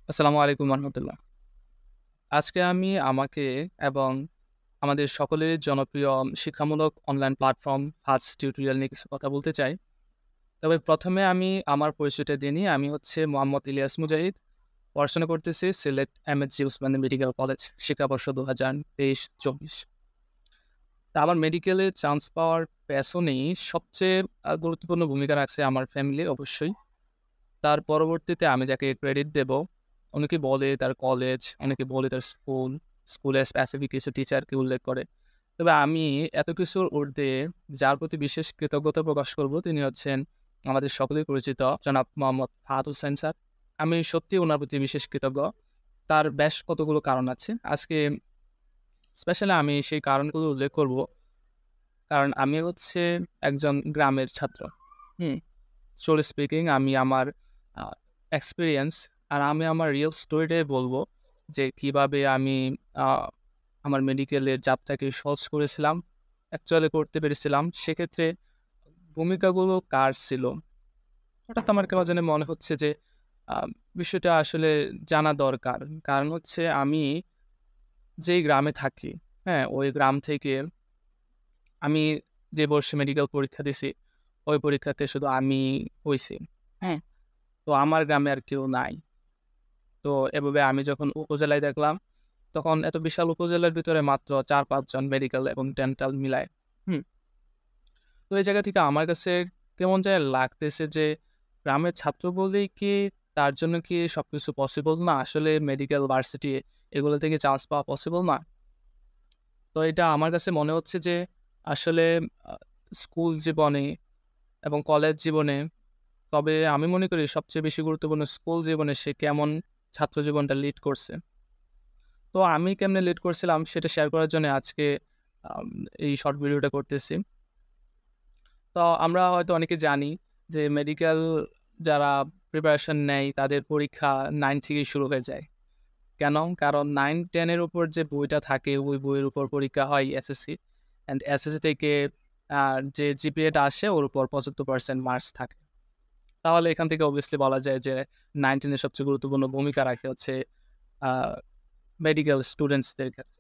আসসালামু আলাইকুম রহমতুল্লাহ। আজকে আমি আমাকে এবং আমাদের সকলের জনপ্রিয় শিক্ষামূলক অনলাইন প্ল্যাটফর্ম ফাস্ট টিউটোরিয়াল নিয়ে কিছু কথা বলতে চাই। তবে ১ম এ আমি আমার পরিচয়টা দিয়ে নিই। আমি হচ্ছে মোহাম্মদ ইলিয়াস মুজাহিদ। পড়াশোনা করতেছি Sylhet MSG Osmani medical college, শিক্ষাবর্ষ ২০২৩-২৪। তা আমার মেডিকেলে চান্স পাওয়ার পেছনেই সবচেয়ে গুরুত্বপূর্ণ ভূমিকা রাখছে আমার ফ্যামিলি অবশ্যই। তার পরবর্তীতে আমি যাকে ক্রেডিট দেব, অনেকে বলে তার কলেজ, অনেকে বলে তার স্কুল, স্কুলের স্পেসিফিক কিছু টিচারকে উল্লেখ করে। তবে আমি এত কিছুর ঊর্ধ্বে যার প্রতি বিশেষ কৃতজ্ঞতা প্রকাশ করব, তিনি হচ্ছেন আমাদের সকলেই পরিচিত জনাব মোহাম্মদ ফাহাদ হোসেন স্যার। আমি সত্যিই উনার প্রতি বিশেষ কৃতজ্ঞ। তার বেশ কতগুলো কারণ আছে। আজকে স্পেশালি আমি সেই কারণগুলো উল্লেখ করব। কারণ আমি হচ্ছে একজন গ্রামের ছাত্র। হুম? Truly speaking আমি আমার আ এক্সপেরিয়েন্স আর আমি আমার রিয়াল স্টোরিটাই বলব যে কিভাবে আমি আ আমার মেডিকেলের যাত্রাকে সহজ করেছিলাম, অ্যাকচুয়ালি করতে পেরেছিলাম। সেক্ষেত্রে ভূমিকাগুলো কার ছিল? হঠাৎ আমার কেন জানি মনে হচ্ছে যে আ বিষয়টা আসলে জানা দরকার। কারণ হচ্ছে আমি যেই গ্রামে থাকি, হ্যাঁ? ওই গ্রাম থেকে আমি যে বর্ষে মেডিকেল পরীক্ষা দিছি, ওই পরীক্ষাতে শুধু আমি হইছি। হ্যাঁ? তো আমার গ্রামে আর কেউ নাই। তো এভাবে আমি যখন উপজেলায় দেখলাম, তখন এত বিশাল উপজেলার ভিতরে মাত্র ৪-৫ জন মেডিকেল এবং ডেন্টাল মিলায়। হুম? তো এই জায়গা থেকে আমার কাছে কেমন জানি লাগতেছে যে, গ্রামের ছাত্র বলেই কি তার জন্য কি সবকিছু পসিবল না? আসলে মেডিকেল ভার্সিটি এগুলো থেকে চান্স পাওয়া পসিবল না? তো এটা আমার কাছে মনে হচ্ছে যে, আসলে আ স্কুল জীবনে এবং কলেজ জীবনে, তবে আমি মনে করি সবচেয়ে বেশি গুরুত্বপূর্ণ স্কুল জীবনে সে কেমন ছাত্র জীবনটা লিড করছে। তো আমি কেমনে লিড করছিলাম সেটা শেয়ার করার জন্য আজকে আম এই শর্ট ভিডিওটা করতেছি। তো আমরা হয়তো অনেকে জানি যে মেডিকেল যারা প্রিপারেশন নেয় তাদের পরীক্ষা 9 থেকেই শুরু হয়ে যায়। কেন? কারণ 9-10 এর উপর যে বইটা থাকে ওই বইয়ের উপর পরীক্ষা হয় এসএসসি। অ্যান্ড এসএসসি থেকে আ যে জিপিএটা আসে ওর উপর ৭৫% মার্কস থাকে। তাহলে এখান থেকে obviously বলা যায় যে 9-10 এর সবচেয়ে গুরুত্বপূর্ণ ভূমিকা রাখে হচ্ছে আ মেডিকেল স্টুডেন্টসদের ক্ষেত্রে।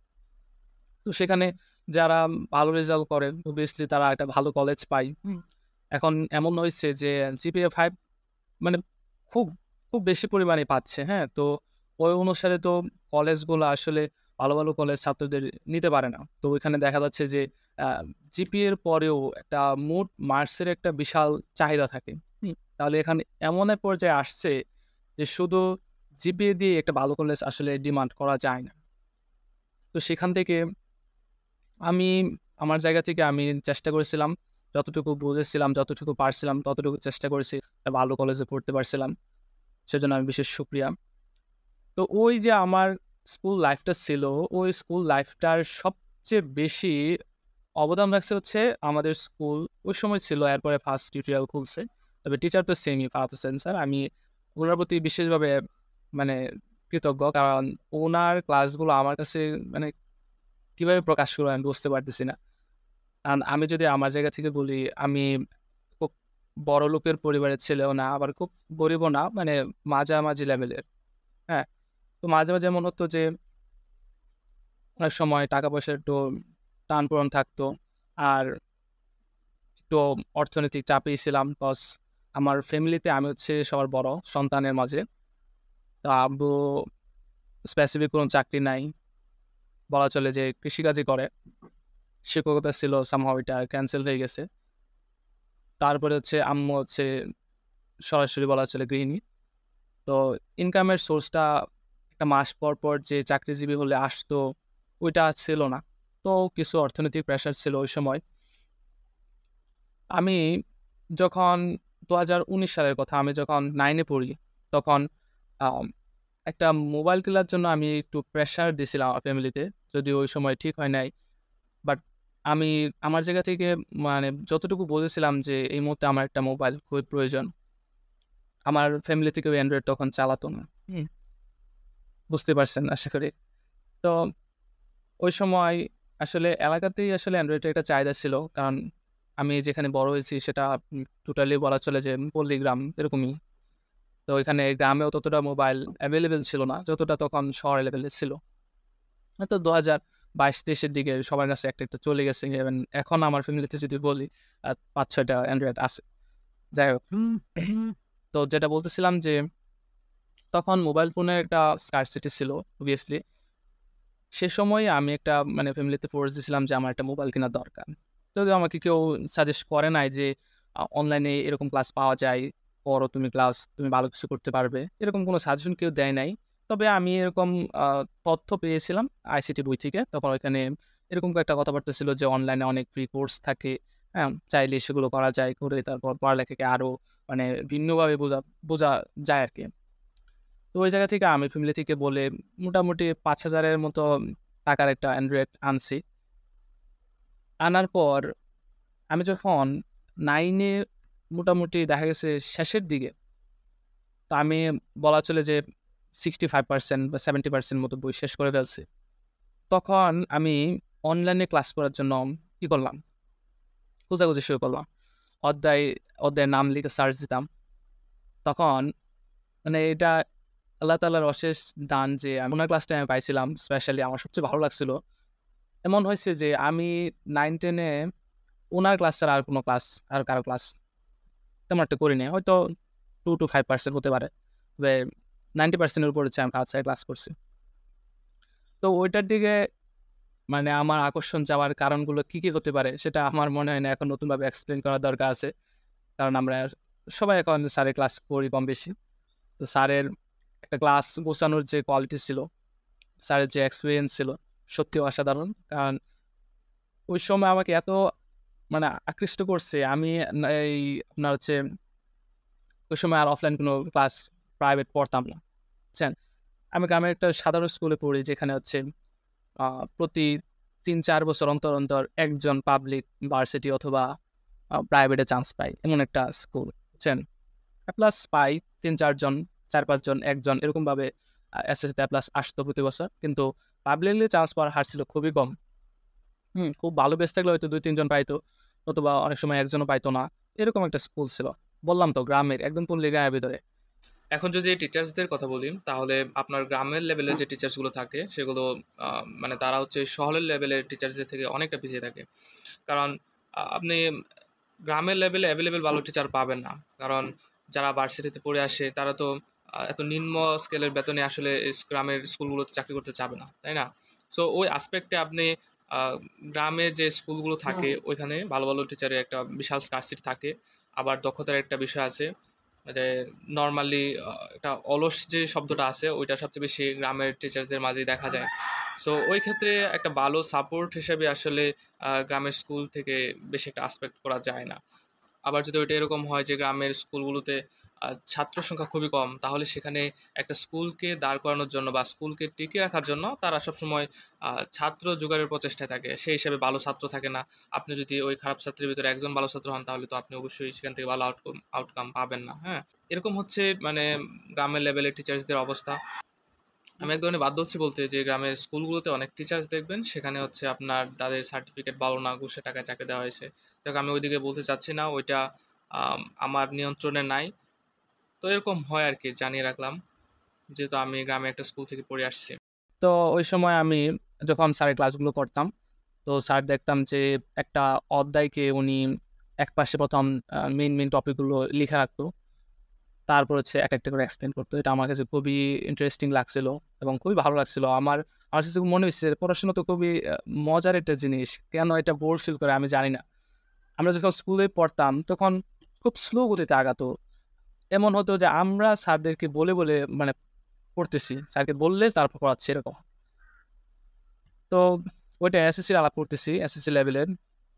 তো সেখানে যারা ভালো রেজাল্ট করে obviously তারা একটা ভালো কলেজ পায়। হুম? এখন এমন হইছে যে জিপিএ 5 মানে খুব, খুব বেশি পরিমাণে পাচ্ছে, হ্যাঁ? তো ওই অনুসারে তো কলেজগুলো আসলে ভালো, ভালো কলেজ ছাত্রদের নিতে পারে না। তো ওইখানে দেখা যাচ্ছে যে আ জিপিএর পরেও একটা মোট মার্কসের একটা বিশাল চাহিদা থাকে। হুম? তাহলে এখানে এমন এক পর্যায়ে আসছে যে শুধু জিপিএ দিয়ে একটা ভালো কলেজ আসলে ডিমান্ড করা যায় না। তো সেখান থেকে আমি আমার জায়গা থেকে আমি চেষ্টা করেছিলাম, যতটুকু বুঝেছিলাম, যতটুকু পারছিলাম ততটুকু চেষ্টা করেছি। একটা ভালো কলেজে পড়তে পারছিলাম। সেজন্য আমি বিশেষ শুকরিয়া। তো ওই যে আমার স্কুল লাইফটা ছিল, ওই স্কুল লাইফটার সবচেয়ে বেশি অবদান রাখছে হচ্ছে আমাদের স্কুল ওই সময় ছিল, এরপরে ফার্স্ট টিউটোরিয়াল খুলছে। তবে টিচার তো সেমই ফাহাদ হোসেন স্যার। আমি উনার প্রতি বিশেষভাবে মানে কৃতজ্ঞ। কারণ উনার ক্লাসগুলো আমার কাছে মানে কিভাবে প্রকাশ করব আমি বুঝতে পারতেছি না। আমি যদি আমার জায়গা থেকে বলি, আমি খুব বড়লোকের পরিবারের ছেলেও না, আবার খুব গরিবও না, মানে মাঝামাঝি লেভেলের। হ্যাঁ? তো মাঝে, মাঝে এমন হতো যে অনেক সময় টাকা-পয়সার একটু টানপোড়েন থাকতো। আর একটু অর্থনৈতিক চাপেই ছিলাম। কজ আমার ফ্যামিলিতে আমি হচ্ছে সবার বড় সন্তানের মাঝে। তো আব্বু স্পেসিফিক কোনো চাকরি নাই। বলা চলে যে কৃষিকাজই করে। শিক্ষকতা ছিল somehow এটা ক্যানসেল হয়ে গেছে। তারপরে হচ্ছে আম্মু হচ্ছে সরাসরি বলা চলে গৃহিণী। তো ইনকামের সোর্সটা একটা মাস পর, পর যে চাকরিজীবী হলে আসতো, ওইটা ছিল না। তো কিছু অর্থনৈতিক প্রেশার ছিল ওই সময়। আমি যখন ২০১৯ সালের কথা, আমি যখন 9 এ পড়ি, তখন আম একটা মোবাইল কেনার জন্য আমি একটু প্রেশার দিছিলাম আমার ফ্যামিলিতে। যদিও ওই সময় ঠিক হয় নাই। বাট আমি আমার জায়গা থেকে মানে যতটুকু বুঝেছিলাম যে এই মুহূর্তে আমার একটা মোবাইল খুবই প্রয়োজন। আমার ফ্যামিলি থেকেও অ্যান্ড্রয়েড তখন চালাতো না। হুম? বুঝতে পারছেন আশা করি। তো ওই সময় আসলে এলাকাতেই আসলে অ্যান্ড্রয়েডের একটা চাহিদা ছিল। কারণ আমি যেখানে বড় হয়েছি সেটা টোটালি বলা চলে যে পল্লী গ্রাম এরকমই। তো ওইখানে গ্রামেও ততটা মোবাইল অ্যাভেলেবেল ছিল না, যতটা তখন শহর লেভেলে ছিল। হয়তো ২০২২-২৩ এর দিকে সবার কাছে একটা চলে গেছে। ইভেন এখন আমার ফ্যামিলিতে যদি বলি ৫-৬ টা অ্যান্ড্রয়েড আছে। যাই হোক। তো যেটা বলতেছিলাম যে তখন মোবাইল ফোনের একটা স্কারসিটি ছিল obviously। সে সময়ে আমি একটা মানে ফ্যামিলিতে ফোর্স দিছিলাম যে আমার একটা মোবাইল কেনার দরকার। যদিও আমাকে কেউ সাজেস্ট করে নাই যে অনলাইনে এরকম ক্লাস পাওয়া যায়, পড়ো তুমি ক্লাস, তুমি ভালো কিছু করতে পারবে। এরকম কোনো সাজেশন কেউ দেয় নাই। তবে আমি এরকম আ তথ্য পেয়েছিলাম আইসিটি বই থেকে। তখন ওইখানে এরকম কয়েকটা কথাবার্তা ছিল যে অনলাইনে অনেক ফ্রি কোর্স থাকে, হ্যাঁ? চাইলে সেগুলো করা যায়। করে তারপর পড়ালেখাকে আরো মানে ভিন্নভাবে বোঝা যায় আরকি। তো ওই জায়গা থেকে আমি ফ্যামিলি থেকে বলে মোটামুটি ৫,০০০ এর মতো টাকার একটা অ্যান্ড্রয়েড আনছি। আনার পর আমি যখন 9 এ মোটামুটি দেখা গেছে শেষের দিকে, তো আমি বলা চলে যে 65% বা 70% মতো বই শেষ করে ফেলছি। তখন আমি অনলাইনে ক্লাস করার জন্য কি করলাম? খোঁজাখুঁজি শুরু করলাম। অধ্যায়, অধ্যায়ের নাম লিখে সার্চ দিতাম। তখন মানে এটা আল্লাহ তাআলার অশেষ দান যে আমি উনার ক্লাসটা আমি পাইছিলাম। স্পেশালি আমার সবচেয়ে ভালো লাগছিল। এমন হইছে যে আমি 9-10 এ উনার ক্লাস ছাড়া আর কোনো ক্লাস, আর কারো ক্লাস তেমন একটা করি নাই। হয়তো 2-5% হতে পারে। তবে 90% এর উপরে হচ্ছে আমি আউটসাইড ক্লাস করছি। তো ওইটার দিকে মানে আমার আকর্ষণ যাওয়ার কারণগুলো কি হতে পারে সেটা আমার মনে হয় না এখন নতুনভাবে এক্সপ্লেইন করার দরকার আছে। কারণ আমরা সবাই এখন স্যারের ক্লাস করি কম বেশি। তো স্যারের একটা ক্লাস গোছানোর যে কোয়ালিটি ছিল, স্যারের যে এক্সপেরিয়েন্স ছিল, সত্যিই অসাধারণ। কারণ ওই সময় আমাকে এত মানে আকৃষ্ট করছে, আমি এই আপনার হচ্ছে ওই সময় আর অফলাইন কোনো ক্লাস প্রাইভেট পড়তাম না। বুঝছেন? আমি গ্রামের একটা সাধারণ স্কুলে পড়ি যেখানে হচ্ছে আ প্রতি ৩-৪ বছর অন্তর একজন পাবলিক ভার্সিটি অথবা প্রাইভেটে চান্স পায়। এমন একটা স্কুল, বুঝছেন? এ প্লাস পাই ৩-৪ জন, ৪-৫ জন, ১ জন এরকমভাবে এসএসসিতে এ প্লাস আসতো প্রতি বছর। কিন্তু পাবলিকলি চান্স পাওয়ার হার ছিল খুবই কম। খুব ভালো বেচ থাকলে হয়তো ২-৩ জন পাইতো। নতুবা অনেক সময় একজনও পাইতো না। এরকম একটা স্কুল ছিল। বললাম তো গ্রামের, একদম পল্লী গ্রামের ভিতরে। এখন যদি টিচার্সদের কথা বলি, তাহলে আপনার গ্রামের লেভেলের যে টিচার্সগুলো থাকে, সেগুলো মানে তারা হচ্ছে শহরের লেভেলের টিচার্সদের থেকে অনেকটা পিছিয়ে থাকে। কারণ আপনি গ্রামের লেভেলে অ্যাভেলেবেল ভালো টিচার পাবেন না। কারণ যারা ভার্সিটিতে পড়ে আসে, তারা তো এত নিম্ন স্কেলের বেতনে আসলে গ্রামের স্কুলগুলোতে চাকরি করতে চাবে না, তাই না? সো ওই অ্যাসপেক্টে আপনি আ গ্রামের যে স্কুলগুলো থাকে, ওইখানে ভালো টিচারের একটা বিশাল স্কারসিটি থাকে। আবার দক্ষতার একটা বিষয় আছে। মানে নরমালি একটা অলস যে শব্দটা আছে, ওইটা সবচেয়ে বেশি গ্রামের টিচার্সদের মাঝেই দেখা যায়। সো ওই ক্ষেত্রে একটা ভালো সাপোর্ট হিসেবে আসলে গ্রামের স্কুল থেকে বেশি একটা এক্সপেক্ট করা যায় না। আবার যদি ওইটা এরকম হয় যে গ্রামের স্কুলগুলোতে ছাত্র সংখ্যা খুবই কম, তাহলে সেখানে একটা স্কুলকে দাঁড় করানোর জন্য বা স্কুলকে টিকিয়ে রাখার জন্য তারা সবসময় ছাত্র জোগাড়ের প্রচেষ্টায় থাকে। সেই হিসেবে ভালো ছাত্র থাকে না। আপনি যদি ওই খারাপ ছাত্রের ভিতরে একজন ভালো ছাত্র হন, তাহলে তো আপনি অবশ্যই সেখান থেকে ভালো আউটকাম পাবেন না, হ্যাঁ? এরকম হচ্ছে মানে গ্রামের লেভেলের টিচার্সদের অবস্থা। আমি এক ধরনের বাধ্য হচ্ছি বলতে যে গ্রামের স্কুলগুলোতে অনেক টিচার্স দেখবেন সেখানে হচ্ছে আপনার তাদের সার্টিফিকেট ভালো না, ঘুষের টাকায় চাকরি দেওয়া হয়েছে। যাক আমি ওইদিকে বলতে চাচ্ছি না, ওইটা আমার নিয়ন্ত্রণে নাই। তো এরকম হয় আরকি, জানিয়ে রাখলাম। যেহেতু আমি গ্রামে একটা স্কুল থেকে পড়ে আসছি। তো ওই সময় আমি যখন স্যারের ক্লাসগুলো করতাম, তো স্যার দেখতাম যে একটা অধ্যায়কে উনি একপাশে ১ম মেইন টপিকগুলো লিখে রাখতো। তারপর হচ্ছে একটা করে এক্সপ্লেইন করতো। এটা আমার কাছে খুবই ইন্টারেস্টিং লাগছিল এবং খুবই ভালো লাগছিল। আমার কাছে মনে হইছে পড়াশোনা তো খুবই মজার একটা জিনিস। কেন এটা বোর ফিল করে আমি জানি না। আমরা যখন স্কুলে পড়তাম তখন খুব স্লো গতিতে আগাতো। এমন হতো যে আমরা স্যারদেরকে বলে মানে পড়তেছি। স্যারকে বললে তারপর পড়াচ্ছি এরকম। তো ওইটা এসএসসির আলাপ করতেছি, এসএসসি লেভেলের।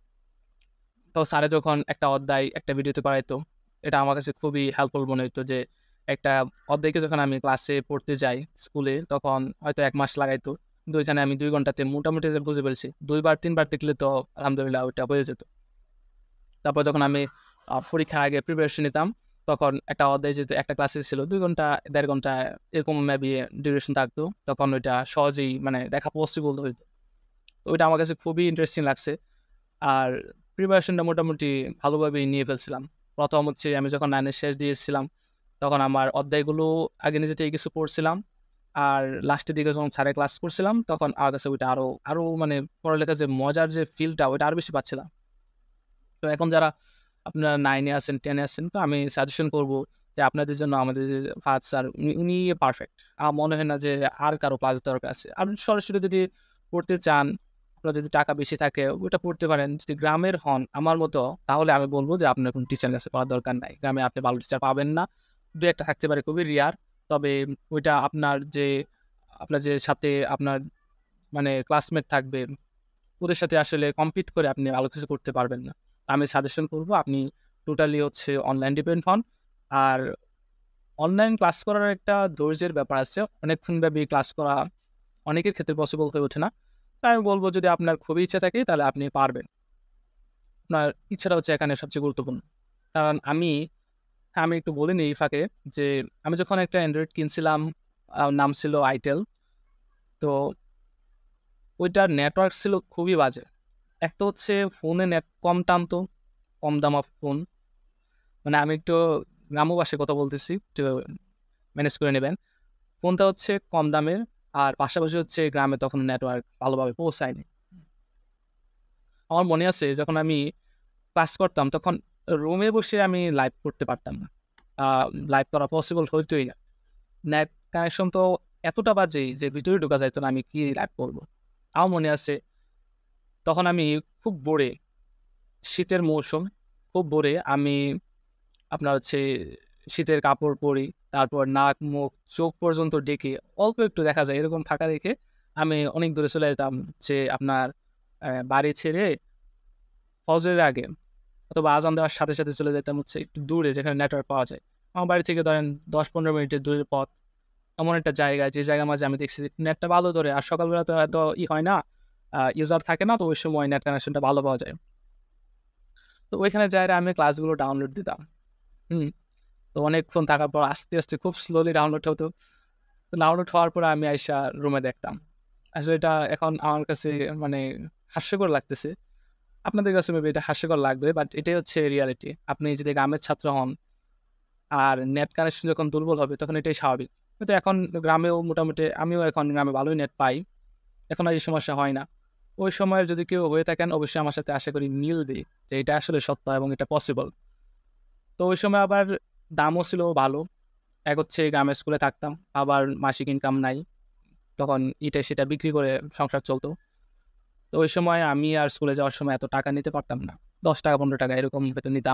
তো স্যারে যখন একটা অধ্যায় একটা ভিডিওতে করাইতো, এটা আমার কাছে খুবই হেল্পফুল মনে হইতো যে একটা অধ্যায়কে যখন আমি ক্লাসে পড়তে যাই স্কুলে, তখন হয়তো ১ মাস লাগাইতো। কিন্তু ওইখানে আমি ২ ঘন্টাতে মোটামুটি যে বুঝে ফেলছি। ২ বার ৩ বার দেখলে তো আলহামদুলিল্লাহ ওইটা হয়ে যেত। তারপর যখন আমি পরীক্ষার আগে প্রিপারেশন নিতাম, তখন একটা অধ্যায় যেহেতু একটা ক্লাসে ছিল ২ ঘন্টা, ১.৫ ঘন্টা এরকম মেবি ডিউরেশন থাকতো। তখন ওইটা সহজেই মানে দেখা পসিবল হইতো। তো ওইটা আমার কাছে খুবই ইন্টারেস্টিং লাগছে। আর প্রিপারেশনটা মোটামুটি ভালোভাবেই নিয়ে ফেলছিলাম। ১ম হচ্ছে আমি যখন 9 এর শেষ দিয়েছিলাম, তখন আমার অধ্যায়গুলো আগে নিজে থেকে কিছু পড়ছিলাম। আর লাস্টের দিকে যখন স্যারের ক্লাস করছিলাম, তখন আমার কাছে ওইটা আরো মানে পড়ালেখার যে মজার যে ফিলটা, ওইটা আরো বেশি পাচ্ছিলাম। তো এখন যারা আপনারা 9 এ আছেন, 10 এ আছেন, তো আমি সাজেশন করব যে আপনাদের জন্য আমাদের যে ফাহাদ স্যার উনি পারফেক্ট। আমার মনে হয় না যে আর কারো ক্লাস দরকার আছে। আপনি সরাসরি যদি পড়তে চান, আপনার যদি টাকা বেশি থাকে ওইটা পড়তে পারেন। যদি গ্রামের হন আমার মতো, তাহলে আমি বলব যে আপনার কোনো টিচারের কাছে পড়ার দরকার নাই। গ্রামে আপনি ভালো টিচার পাবেন না। ২-১ টা থাকতে পারে, খুবই রেয়ার। তবে ওইটা আপনার যে সাথে আপনার মানে ক্লাসমেট থাকবে, ওদের সাথে আসলে কম্পিট করে আপনি ভালো কিছু করতে পারবেন না। আমি সাজেশন করব আপনি টোটালি অনলাইন ডিপেন্ড হন। আর অনলাইন ক্লাস করার একটা ধৈর্যের ব্যাপার আছে। অনেকক্ষণ ব্যাপী ক্লাস করা অনেকের ক্ষেত্রে পসিবল হয়ে ওঠে না। তাই আমি বলব যদি আপনার খুবই ইচ্ছা থাকে তাহলে আপনি পারবেন। আপনার ইচ্ছাটা এখানে সবচেয়ে গুরুত্বপূর্ণ। কারণ আমি একটু বলে নিই এই ফাঁকে যে আমি যখন একটা অ্যান্ড্রয়েড কিনছিলাম, নাম ছিল আইটেল। তো ওইটার নেটওয়ার্ক ছিল খুবই বাজে। এক তো ফোনে নেট কম টানতো, কম দামা ফোন। মানে আমি একটু গ্রাম্য ভাষায় কথা বলতেছি, একটু ম্যানেজ করে নেবেন। ফোনটা কম দামের, আর পাশাপাশি গ্রামে তখন নেটওয়ার্ক ভালোভাবে পৌঁছায়নি। আমার মনে আছে যখন আমি ক্লাস করতাম তখন রুমে বসে আমি লাইভ করতে পারতাম না। লাইভ করা পসিবল হইতই না। নেট কানেকশন তো এতটা বাজে যে ভিতরে ঢোকা যাইত না, আমি কি লাইভ করব? আমার মনে আছে তখন আমি খুব বোরে, শীতের মৌসুম, খুব বোরে আমি আপনার শীতের কাপড় পরি, তারপর নাক, মুখ, চোখ পর্যন্ত ঢেকে অল্প একটু দেখা যায় এরকম ফাঁকা রেখে আমি অনেক দূরে চলে যেতাম যে আপনার বাড়ি ছেড়ে ফজরের আগে অথবা আজান দেওয়ার সাথে, সাথে চলে যেতাম একটু দূরে যেখানে নেটওয়ার্ক পাওয়া যায়। আমার বাড়ি থেকে ধরেন ১০-১৫ মিনিটের দূরের পথ। এমন একটা জায়গায় যে জায়গার মাঝে আমি দেখছি যে নেটটা ভালো ধরে। আর সকালবেলা তো এত হয় না, ইউজার থাকে না, তো ওই সময় নেট কানেকশনটা ভালো পাওয়া যায়। তো ওইখানে যাইয়া আমি ক্লাসগুলো ডাউনলোড দিতাম। হুম? তো অনেকক্ষণ থাকার পর আস্তে, আস্তে খুব স্লোলি ডাউনলোড হতো। তো ডাউনলোড হওয়ার পরে আমি আইসা রুমে দেখতাম। আসলে এটা এখন আমার কাছে মানে হাস্যকর লাগতেছে। আপনাদের কাছে মেবি এটা হাস্যকর লাগবে, বাট এটাই রিয়ালিটি। আপনি যদি গ্রামের ছাত্র হন আর নেট কানেকশন যখন দুর্বল হবে তখন এটাই স্বাভাবিক। কিন্তু এখন গ্রামেও মোটামুটি আমিও এখন গ্রামে ভালোই নেট পাই। এখন আর এই সমস্যা হয় না। ওই সময়ের যদি কেউ হয়ে থাকেন অবশ্যই আমার সাথে আশা করি মিল দিই যে এটা আসলে সত্য এবং এটা পসিবল। তো ওই সময় আবার দামও ছিল ভালো। এক গ্রামের স্কুলে থাকতাম, আবার মাসিক ইনকাম নাই। তখন ইটা সেটা বিক্রি করে সংসার চলত। তো ওই সময় আমি আর স্কুলে যাওয়ার সময় এত টাকা নিতে পারতাম না। ৳১০, ৳১৫ এরকম হয়তো নিতাম।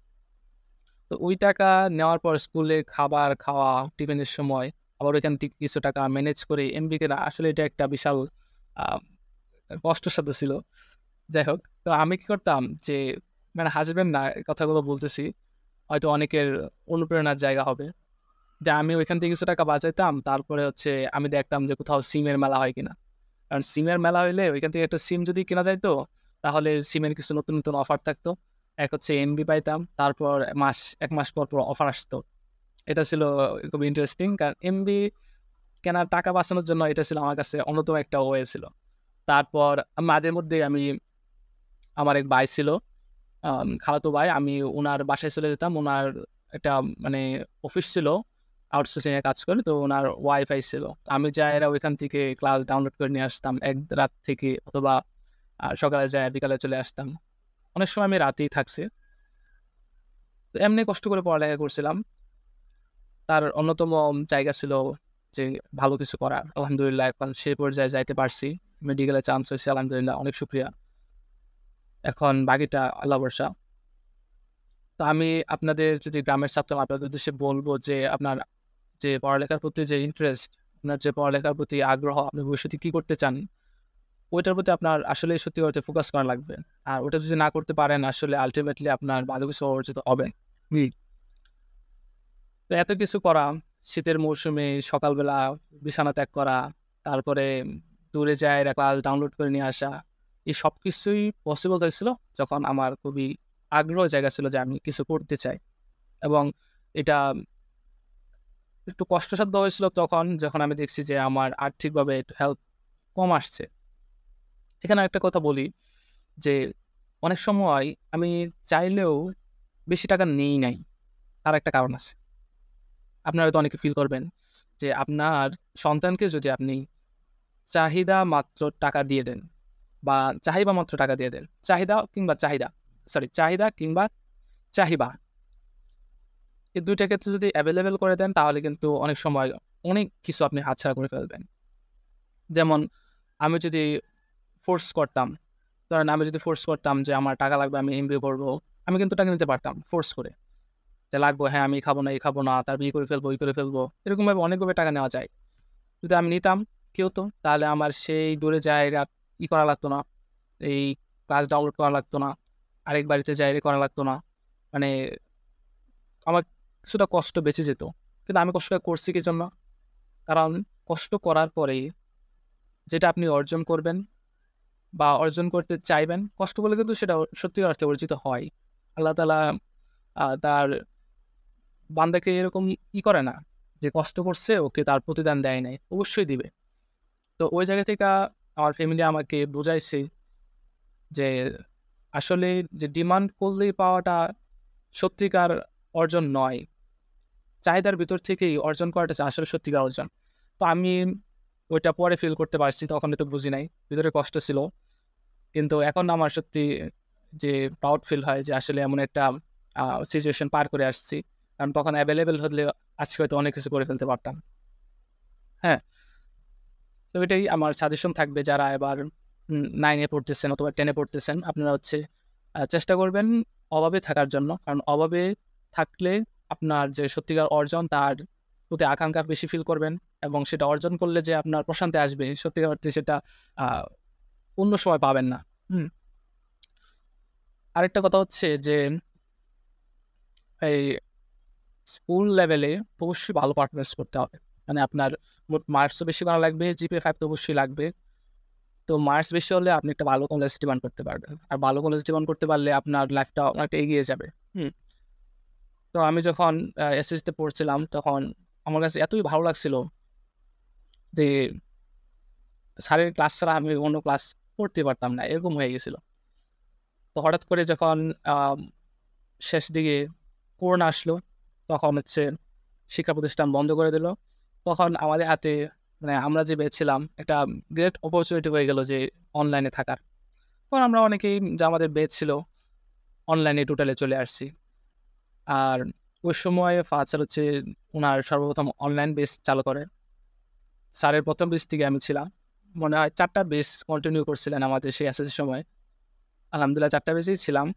তো ওই টাকা নেওয়ার পর স্কুলে খাবার খাওয়া, টিফিনের সময় আবার ওইখান থেকে কিছু টাকা ম্যানেজ করে এমবি কেনা, আসলে এটা একটা বিশাল আ কষ্টসাধ্য ছিল। যাই হোক, তো আমি কি করতাম যে মানে হাসবেন না, এই কথাগুলো বলতেছি। হয়তো অনেকের অনুপ্রেরণার জায়গা হবে। যে আমি ওইখান থেকে কিছু টাকা বাঁচাইতাম। তারপরে আমি দেখতাম যে কোথাও সিমের মেলা হয় কিনা। কারণ সিমের মেলা হইলে ওইখান থেকে একটা সিম যদি কেনা যাইত, তাহলে সিমের কিছু নতুন, নতুন অফার থাকতো। এক এমবি পাইতাম। তারপর ১ মাস পর, পর অফার আসতো। এটা ছিল খুব ইন্টারেস্টিং। কারণ এমবি কেনার টাকা বাঁচানোর জন্য এটা ছিল আমার কাছে অন্যতম একটা ওয়ে ছিল। তারপর মাঝে মধ্যেই আমার এক ভাই ছিল, খালাতো ভাই। আমি উনার বাসায় চলে যেতাম। উনার একটা মানে অফিস ছিল, আউটসোর্সিং এ কাজ করে। তো উনার ওয়াইফাই ছিল। আমি যাইয়া ওইখান থেকে ক্লাস ডাউনলোড করে নিয়ে আসতাম এক রাত থেকে, অথবা সকালে যাইয়া বিকালে চলে আসতাম। অনেক সময় আমি রাতেই থাকছি। তো এমনি কষ্ট করে পড়ালেখা করছিলাম। তার অন্যতম জায়গা ছিল যে ভালো কিছু করার। আলহামদুলিল্লাহ এখন সে পর্যায়ে যাইতে পারছি। মেডিকেলে চান্স হইছে, আলহামদুলিল্লাহ, অনেক শুকরিয়া। এখন বাকিটা আল্লাহ ভরসা। তো আমি আপনাদের যদি গ্রামের ছাত্র, আপনাদের উদ্দেশ্যে বলব যে আপনার যে পড়ালেখার প্রতি যে ইন্টারেস্ট, আপনার যে পড়ালেখার প্রতি আগ্রহ, আপনি ভবিষ্যতে কি করতে চান, ওইটার প্রতি আপনার আসলেই সত্যি অর্থে ফোকাস করা লাগবে। আর ওটা যদি না করতে পারেন আসলে আল্টিমেটলি আপনার ভালো কিছু অর্জিত হবে। হুম। তো এত কিছু করা, শীতের মৌসুমে সকালবেলা বিছানা ত্যাগ করা, তারপরে দূরে যায়া ক্লাস ডাউনলোড করে নিয়ে আসা, এই সবকিছুই পসিবল হয়েছিল যখন আমার খুবই আগ্রহের জায়গা ছিল যে আমি কিছু করতে চাই। এবং এটা একটু কষ্টসাধ্য হয়েছিল তখন যখন আমি দেখছি যে আমার আর্থিকভাবে একটু হেল্প কম আসছে। এখানে আরেকটা কথা বলি যে অনেক সময় আমি চাইলেও বেশি টাকা নেই নাই। তার একটা কারণ আছে। আপনারা হয়তো অনেকে ফিল করবেন যে আপনার সন্তানকে যদি আপনি চাহিদা মাত্র টাকা দিয়ে দেন বা চাহিদা মাত্র টাকা দিয়ে দেন, চাহিদা কিংবা চাহিবা, এই ২ টা ক্ষেত্রে যদি এভেইলেবল করে দেন তাহলে কিন্তু অনেক সময় অনেক কিছু আপনি হাতছাড়া করে ফেলবেন। যেমন আমি যদি ফোর্স করতাম, ধরেন আমি যদি ফোর্স করতাম যে আমার টাকা লাগবে, আমি এমবিএ করবো, আমি কিন্তু টাকা নিতে পারতাম ফোর্স করে। যে লাগবো, হ্যাঁ, আমি খাবো না, এই খাবো না, তারপর করে ফেলবো, করে ফেলবো। এরকমভাবে অনেকভাবে টাকা নেওয়া যায়। যদি আমি নিতাম, কি হতো? তাহলে আমার সেই দূরে জায়গা করা লাগতো না। এই ক্লাস ডাউনলোড করা লাগতো না। আরেক বাড়িতে যাইয়ে করা লাগতো না। মানে আমার কিছুটা কষ্ট বেঁচে যেত। কিন্তু আমি কষ্টটা করছি কি জন্য? কারণ কষ্ট করার পরে যেটা আপনি অর্জন করবেন বা অর্জন করতে চাইবেন, কষ্ট করলে কিন্তু সেটা সত্যিকার অর্থে অর্জিত হয়। আল্লাহ তাআলা তার বান্দাকে এরকম করে না যে কষ্ট করছে ওকে তার প্রতিদান দেয় নাই। অবশ্যই দিবে। তো ওই জায়গা থেকে আমার ফ্যামিলি আমাকে বুঝাইছে যে আসলে যে ডিমান্ড করলেই পাওয়াটা সত্যিকার অর্জন নয়। চাহিদার ভিতর থেকেই অর্জন করাটা আসলে সত্যিকার অর্জন। তো আমি ওইটা পরে ফিল করতে পারছি। তখন হয়তো বুঝি নাই। ভিতরে কষ্ট ছিল। কিন্তু এখন আমার সত্যি যে প্রাউড ফিল হয় যে আসলে এমন একটা সিচুয়েশন পার করে আসছি। কারণ তখন এভেইলেবল হলে আজকে হয়তো অনেক কিছু করে ফেলতে পারতাম। হ্যাঁ? তো এটাই আমার সাজেশন থাকবে যারা এবার 9 এ পড়তেছেন অথবা 10 এ পড়তেছেন। আপনারা হচ্ছে চেষ্টা করবেন অভাবে থাকার জন্য। কারণ অভাবে থাকলে আপনার যে সত্যিকার অর্জন তার প্রতি আকাঙ্ক্ষা বেশি ফিল করবেন এবং সেটা অর্জন করলে যে আপনার প্রশান্তি আসবে সত্যিকার অর্থে সেটা আ অন্য সময় পাবেন না। হুম? আরেকটা কথা হচ্ছে যে এই স্কুল লেভেলে অবশ্যই ভালো পারফরম্যান্স করতে হবে। মানে আপনার মোট মার্কসও বেশি করা লাগবে, জিপিএ 5 তো অবশ্যই লাগবে। তো মার্কস বেশি হলে আপনি একটা ভালো কলেজ ডিমান্ড করতে পারবেন। আর ভালো কলেজ ডিমান্ড করতে পারলে আপনার লাইফটা অনেকটা এগিয়ে যাবে। হুম? তো আমি যখন এসএসসিতে পড়ছিলাম তখন আমার কাছে এতই ভালো লাগছিল যে স্যারের ক্লাস ছাড়া আমি অন্য ক্লাস করতে পারতাম না। এরকম হয়ে গেছিল। তো হঠাৎ করে যখন আম শেষ দিকে করোনা আসলো, তখন হচ্ছে শিক্ষা প্রতিষ্ঠান বন্ধ করে দিল। তখন আমাদের হাতে মানে আমরা যে ব্যাচ ছিলাম একটা গ্রেট অপরচুনিটি হয়ে গেল যে অনলাইনে থাকার। তখন আমরা অনেকেই যে আমাদের ব্যাচ ছিল অনলাইনে টোটালি চলে আসছি। আর ওই সময় ফাহাদ স্যার হচ্ছে উনার সর্বপ্রথম অনলাইন বেস চালু করে। স্যারের ১ম বেচ থেকে আমি ছিলাম। মনে হয় ৪ টা বেচ কন্টিনিউ করছিলেন আমাদের সেই এসএসসির সময়। আলহামদুলিল্লাহ ৪ টা বেচেই ছিলাম।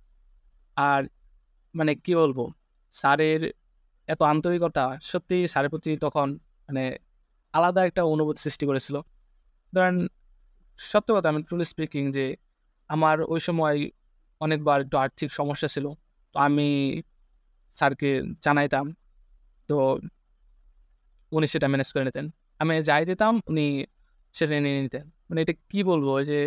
আর মানে কি বলবো? স্যারের এত আন্তরিকতা সত্যিই স্যারের প্রতি তখন মানে আলাদা একটা অনুভূতি সৃষ্টি করেছিল। ধরেন সত্য কথা আমি ট্রুলি স্পিকিং যে আমার ওই সময় অনেকবার একটু আর্থিক সমস্যা ছিল। তো আমি স্যারকে জানাইতাম। তো উনি সেটা ম্যানেজ করে নিতেন। আমি যাই দিতাম উনি সেটা নিয়ে নিতেন। মানে এটা কি বলবো? ওই যে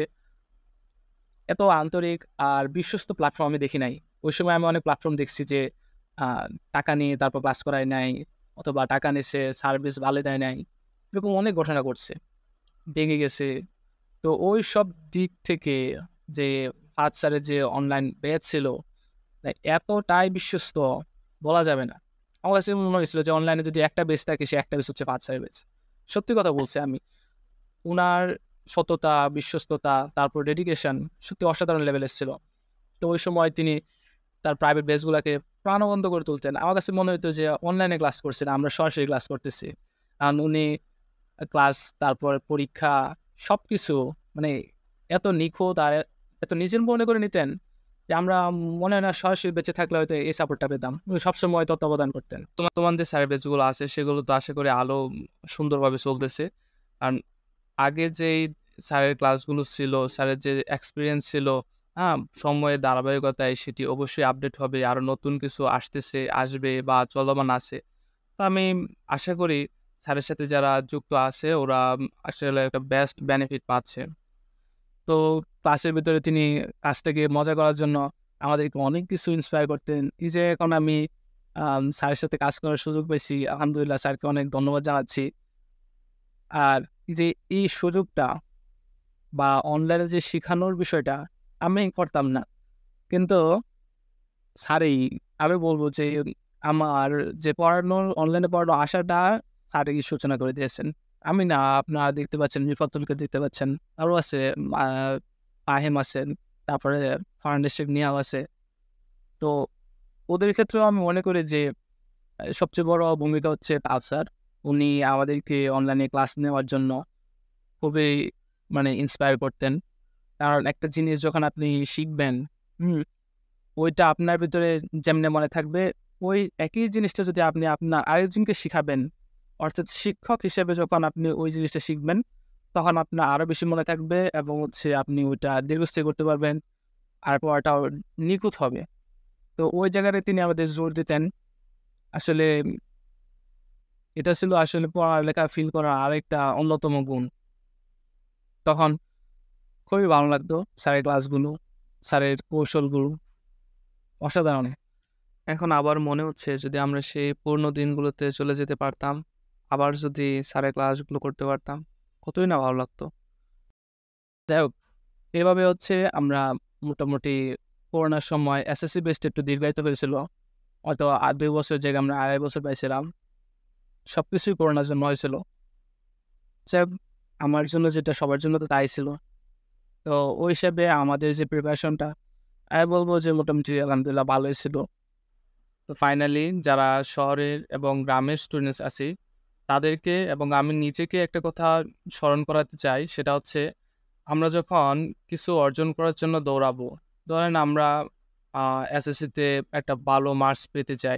এত আন্তরিক আর বিশ্বস্ত প্ল্যাটফর্ম আমি দেখি নাই। ওই সময় আমি অনেক প্ল্যাটফর্ম দেখছি যে আ টাকা নিয়ে তারপর ক্লাস করায় নাই অথবা টাকা নিছে সার্ভিস ভালো দেয় নাই। এরকম অনেক ঘটনা ঘটছে। ভেঙে গেছে। তো ওইসব দিক থেকে যে ফাহাদ স্যারের যে অনলাইন ব্যাচ ছিল এতটাই বিশ্বস্ত বলা যাবে না। আমার কাছে মনে হয়েছিল যে অনলাইনে যদি একটা বেচ থাকে সে একটা বেচ হচ্ছে ফাহাদ স্যারের বেচ। সত্যি কথা বলছি আমি। উনার সততা, বিশ্বস্ততা, তারপর ডেডিকেশন সত্যি অসাধারণ লেভেলের ছিল। তো ওই সময় তিনি তার প্রাইভেট ব্যাচগুলাকে প্রাণবন্ত করে তুলতেন। আমার কাছে মনে হইতো যে অনলাইনে ক্লাস করছি না, আমরা সরাসরি ক্লাস করতেছি। কারণ উনি ক্লাস, তারপর পরীক্ষা সবকিছু মানে এত নিখুঁত আর এত নিজের মনে করে নিতেন যে আমরা মনে হয় না সরাসরি বেঁচে থাকলে হয়তো এই সাপোর্টটা পেতাম। উনি সবসময় তত্ত্বাবধান করতেন। তোমার যে স্যারের ব্যাচগুলো আছে সেগুলো তো আশা করি আলো সুন্দরভাবে চলতেছে। কারণ আগে যেই স্যারের ক্লাসগুলো ছিল, স্যারের যে এক্সপেরিয়েন্স ছিল, সময়ের ধারাবাহিকতায় সেটি অবশ্যই আপডেট হবে। আরো নতুন কিছু আসতেছে, আসবে বা চলমান আছে। তো আমি আশা করি স্যারের সাথে যারা যুক্ত আছে ওরা আসলে একটা বেস্ট বেনিফিট পাচ্ছে। তো ক্লাসের ভিতরে তিনি কাজটাকে মজা করার জন্য আমাদেরকে অনেক কিছু ইন্সপায়ার করতেন। এই যে এখন আমি স্যারের সাথে কাজ করার সুযোগ পেয়েছি, আলহামদুলিল্লাহ স্যারকে অনেক ধন্যবাদ জানাচ্ছি। আর এই যে এই সুযোগটা বা অনলাইনে যে শিখানোর বিষয়টা আমি করতাম না। কিন্তু স্যারেই আমি বলব যে আমার যে অনলাইনে পড়ানোর আশাটা স্যারই সূচনা করে দিয়েছেন। আমি না, আপনারা দেখতে পাচ্ছেন, রিফাতুলকে দেখতে পাচ্ছেন। আরো আছে, আ ফাহিম আছেন, তারপরে ফার্নান্দেশ শেখ নিহাল আছে। তো ওদের ক্ষেত্রেও আমি মনে করি যে সবচেয়ে বড় ভূমিকা হচ্ছে তাল স্যার। উনি আমাদেরকে অনলাইনে ক্লাস নেওয়ার জন্য খুবই ইন্সপায়ার করতেন। কারণ একটা জিনিস যখন আপনি শিখবেন, হুম? ওইটা আপনার ভিতরে যেমনে মনে থাকবে, ওই একই জিনিসটা যদি আপনি আপনার আরেকজনকে শিখাবেন, অর্থাৎ শিক্ষক হিসেবে যখন আপনি ওই জিনিসটা শিখবেন, তখন আপনার আরো বেশি মনে থাকবে এবং আপনি ওইটা দীর্ঘস্থায়ী করতে পারবেন। আর পড়াটাও নিখুঁত হবে। তো ওই জায়গাটায় তিনি আমাদের জোর দিতেন। আসলে এটা ছিল আসলে পড়ালেখা ফিল করার আরেকটা অন্যতম গুণ। তখন খুবই ভালো লাগতো স্যারের ক্লাসগুলো, স্যারের কৌশলগুলো অসাধারণ। এখন আবার মনে হচ্ছে যদি আমরা সেই পুরনো দিনগুলোতে চলে যেতে পারতাম, আবার যদি স্যারের ক্লাসগুলো করতে পারতাম, কতই না ভালো লাগতো। যাই হোক, এভাবে আমরা মোটামুটি করোনার সময় এসএসসি বেসটা একটু দীর্ঘায়িত হয়েছিল। হয়তো ২ বছরের জায়গায় আমরা ২.৫ বছর পাইছিলাম। সবকিছুই করোনার জন্য হয়েছিল। যাই হোক, আমার জন্য যেটা সবার জন্য তো তাই ছিল। তো ওই হিসাবে আমাদের যে প্রিপারেশনটা, আমি বলব যে মোটামুটি আলহামদুলিল্লাহ ভালোই ছিল। তো ফাইনালি যারা শহরের এবং গ্রামের স্টুডেন্টস আছি, তাদেরকে এবং আমি নিজেকে একটা কথা স্মরণ করাতে চাই, সেটা হচ্ছে আমরা যখন কিছু অর্জন করার জন্য দৌড়াবো, ধরেন আমরা এসএসসিতে একটা ভালো মার্কস পেতে চাই।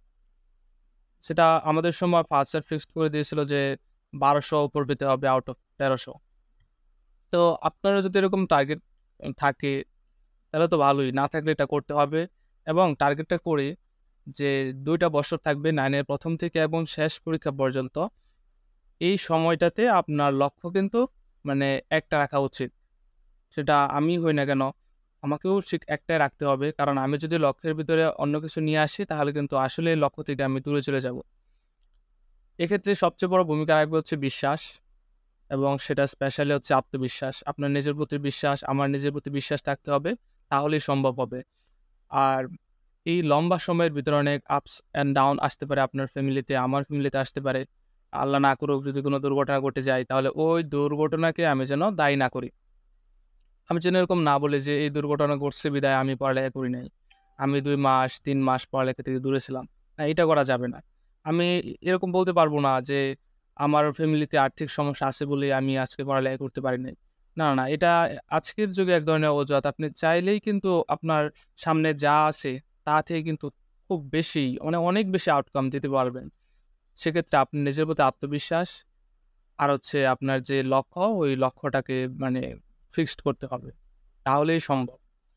সেটা আমাদের সময় ফার্স্ট স্যার ফিক্সড করে দিয়েছিল যে ১২০০ উপর পেতে হবে আউট অফ ১৩০০। তো আপনারও যদি এরকম টার্গেট থাকে, তাহলে তো ভালোই। না থাকলে এটা করতে হবে এবং টার্গেটটা করে যে ২ টা বছর থাকবে 9 এর ১ম থেকে এবং শেষ পরীক্ষা পর্যন্ত, এই সময়টাতে আপনার লক্ষ্য কিন্তু একটা রাখা উচিত। সেটা আমি হই না কেন, আমাকেও একটাই রাখতে হবে। কারণ আমি যদি লক্ষ্যের ভিতরে অন্য কিছু নিয়ে আসি, তাহলে কিন্তু আসলে লক্ষ্য থেকে আমি দূরে চলে যাব। এক্ষেত্রে সবচেয়ে বড় ভূমিকা রাখবে হচ্ছে বিশ্বাস এবং সেটা স্পেশালি হচ্ছে আত্মবিশ্বাস। আপনার নিজের প্রতি বিশ্বাস, আমার নিজের প্রতি বিশ্বাস থাকতে হবে, তাহলেই সম্ভব হবে। আর এই লম্বা সময়ের ভিতরে অনেক আপস অ্যান্ড ডাউন আসতে পারে আপনার ফ্যামিলিতে, আমার ফ্যামিলিতে আসতে পারে। আল্লাহ না করুক যদি কোনো দুর্ঘটনা ঘটে যায়, তাহলে ওই দুর্ঘটনাকে আমি যেন দায়ী না করি। আমি যেন এরকম না বলি যে এই দুর্ঘটনা ঘটছে বিধায় আমি পড়ালেখা করি নাই। আমি ২ মাস ৩ মাস পড়ালেখা থেকে দূরে ছিলাম। না, এটা করা যাবে না। আমি এরকম বলতে পারব না যে আমার ফ্যামিলিতে আর্থিক সমস্যা আছে বলে আমি আজকে পড়ালেখা করতে পারি নাই। না, না, এটা আজকের যুগে এক ধরনের অজুহাত। আপনি চাইলেই কিন্তু আপনার সামনে যা আছে তা থেকে কিন্তু খুব বেশি অনেক বেশি আউটকাম দিতে পারবেন। সেক্ষেত্রে আপনি নিজের প্রতি আত্মবিশ্বাস আর আপনার যে লক্ষ্য, ওই লক্ষ্যটাকে ফিক্সড করতে হবে। তাহলেই সম্ভব।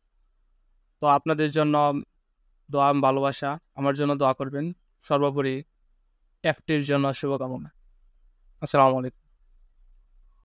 তো আপনাদের জন্য দোয়া, ভালোবাসা। আমার জন্য দোয়া করবেন। সর্বোপরি এফটির জন্য শুভকামনা। আসসালামু আলাইকুম।